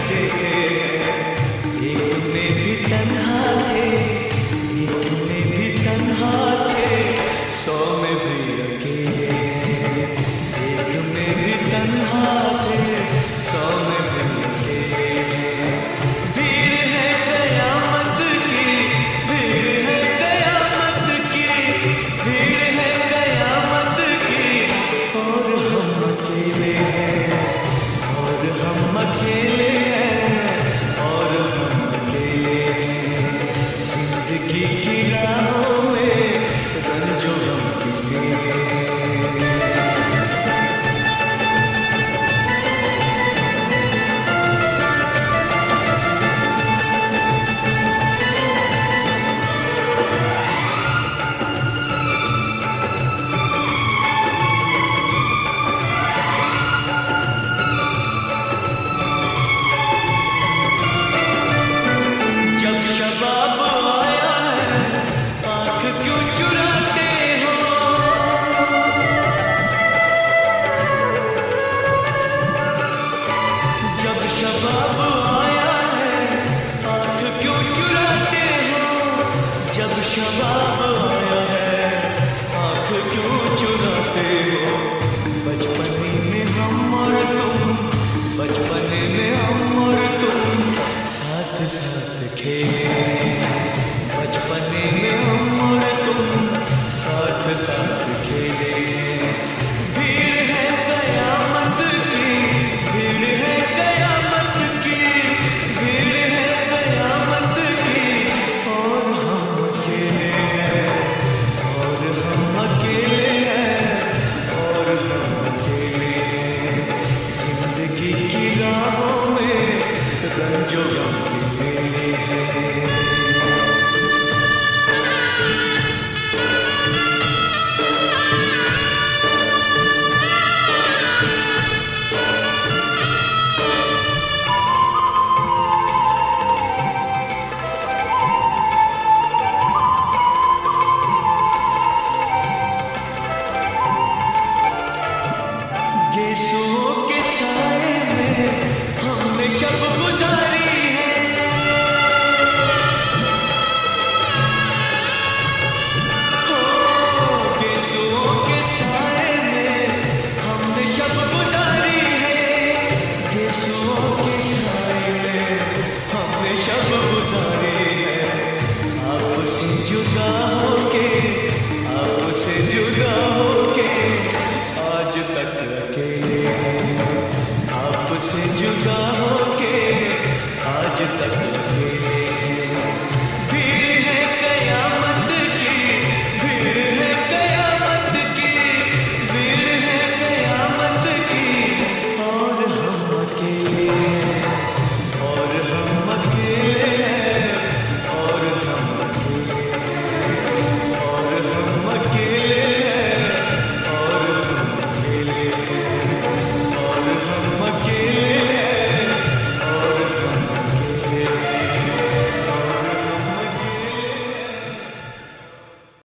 देखे, एक में भी तन्हा थे, एक में भी तन्हा थे, 100 में भी अकेले, एक में भी तन्हा थे, 100 में भी अकेले। भीड़ है कयामत की, भीड़ है कयामत की, भीड़ है कयामत की, और हम अकेले हैं, और हम अकेले हैं, और हम अकेले हैं। जिंदगी की राहों में रंजो गम किसके। शबाब आया है, आँख क्यों चुराते हो, जब शबाब आया है, आँख क्यों चुराते हो, जब शबाब आया है, आँख क्यों चुराते हो। बचपने में हम और तुम, बचपने में हम और तुम साथ साथ खेले, बचपने में हम और तुम साथ साथ खेले। भीड़ है कयामत की, भीड़ है कयामत की, भीड़ है कयामत की, और हम अकेले हैं, और हम अकेले हैं, और हम अकेले हैं। जिंदगी की राहों में रंजो गम